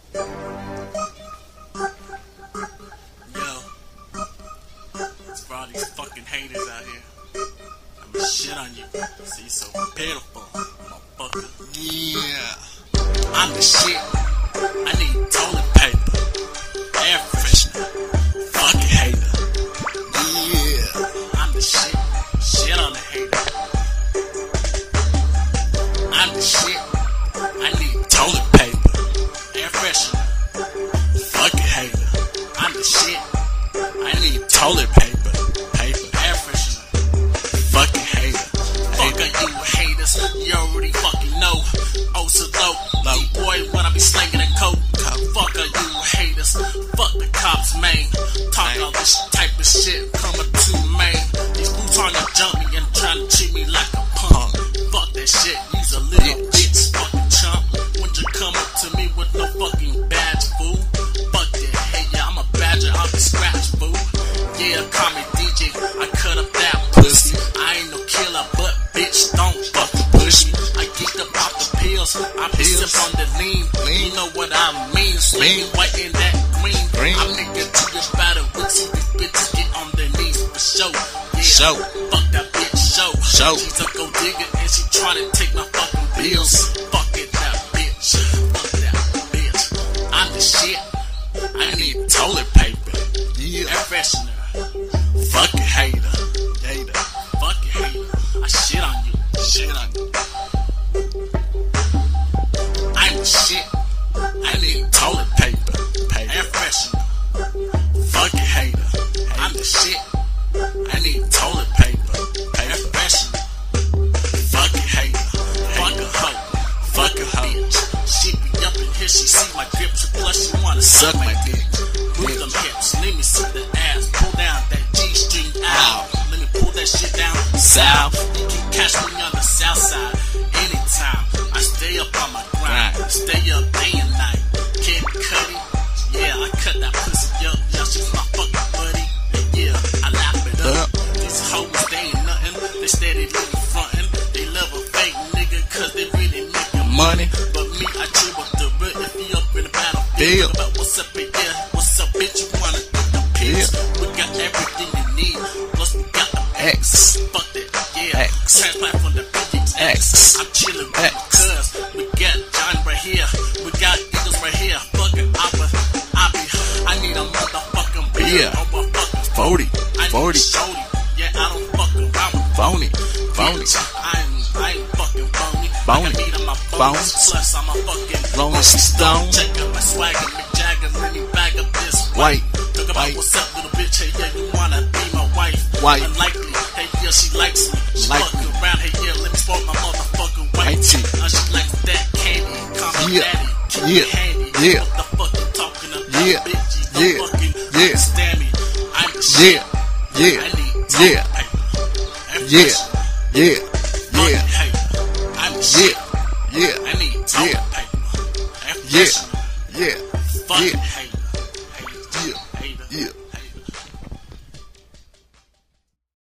It's for all these fucking haters out here. I'ma shit on you. See, you so pitiful, motherfucker. Yeah. I'm the shit. I need toilet paper, air freshener. Fucking hater. Yeah. I'm the shit. Shit on the hater. I'm the shit. I need toilet paper, air freshener. Fucking hater. I'm the shit. I need toilet paper, air freshener. Fucking hater. Fuck you haters. You already fucking know. Oh, so low. Boy, when I be slanging that coke. Fuck you haters. Fuck the cops, man. Talk all this type of shit. Coming to man. These fools trying to jump me and trying to treat me like a punk. Fuck that shit. You's a little bitch. Fucking chump. When you come up to me with no fucking badge, fool. Fuck that. Hey, yeah, I'm a badger. I'm a scratch, fool. Yeah, call me DJ. I cut up that pussy. I ain't no killer, but bitch, don't fucking push me. I geeked up off the pills. I be sip on the lean. You know what I mean? Swinging white in that green. I'm nigga to your battle. We see these bitches get on their knees for show. Yeah, fuck that bitch, show. She's a gold digger and she tryna take my fucking bills. Fuck it, that bitch. Fuck that bitch. I'm the shit. I need toilet paper. Yeah. Air freshener. Fucking hater. Fucking hater. I shit on you. Shit on you. I'm the shit. I need toilet paper, air freshener. Fucking hater. I'm the shit. I need toilet paper, air freshener. Fucking hater. Fuck a hoe. Fuck a bitch. She be up in here. She see my grips. Plus she wanna suck my dick. Move them hips. Let me see the ass. Pull down that G-string out. Let me pull that shit down south. You can catch me on the south side anytime. I stay up on my grind. Stay up day and night. Kid Cudi. Yeah, I cut that pussy up. Yeah, she's my fucking buddy. And yeah, I lap it up. These hoes, they ain't nothing. They steady living frontin'. They love a fake nigga cause they really making money. But me, I chill with the real. If you up in the battlefield. About what's up in here? What's up, bitch? You wanna do the pills? We got everything you need. Plus we got the X. Fuck that, yeah. X. Transplant from the X. I'm chillin' with my cuz. We got Johnny right here. We got Eagles right here. Fucking I need a motherfucking beer. Yeah. Over fucking 40. I need 40. a shorty. Yeah, I don't fuck around with Phony. bitch. I ain't fucking phony. Phony. I got meat on my bones. Plus I'm a fucking Rolling stone. Check out my swagger, Mick Jagger. Let me bag up this White. Talk about what's up, little bitch. Hey, yeah, you wanna be my wife? White. Unlikely. Hey, yeah, she likes me. She Like fucking around. Hey, yeah, let me spoil my motherfucking white Whitey. tee. She likes that candy. Call me Yeah. daddy. Keep Yeah. me handy. Yeah. What the fuck you talking about, Yeah. bitch? You don't Yeah. fucking Yeah. understand me. I'm the shit. Yeah. I Yeah. need Yeah. toilet paper. And Yeah. freshener. Yeah. Fucking Yeah. hater. I'm the shit. Yeah. I need toilet Yeah. paper. And Yeah. freshener. Yeah. Fucking Yeah.